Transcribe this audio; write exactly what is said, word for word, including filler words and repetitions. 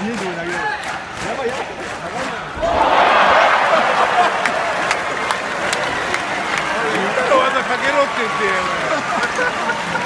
家でも投げられる。やばいやばい。 わざかけろって言って。